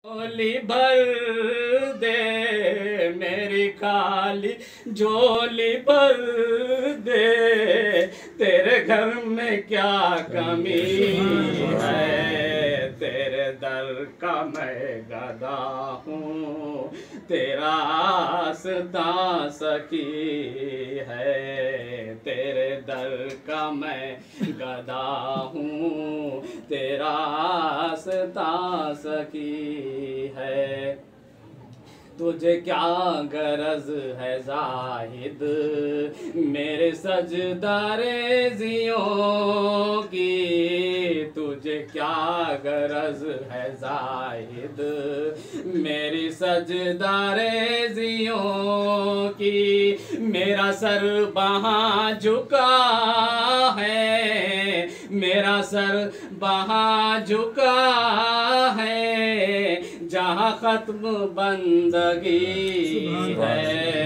झोली भर दे मेरी खाली झोली भर दे, तेरे घर में क्या कमी है, तेरे दर का मैं गदा हूँ, तेरा आस्था सखी है, तेरे दर का मैं गदा हूँ, तेरा आस्था सखी है। तुझे क्या गरज है जाहिद मेरे सजदारे जियों की, तुझे क्या गरज है जाहिद मेरी सजदारे जियों की। मेरा सर वहाँ झुका है, मेरा सर वहाँ झुका है, जहाँ खत्म बंदगी है,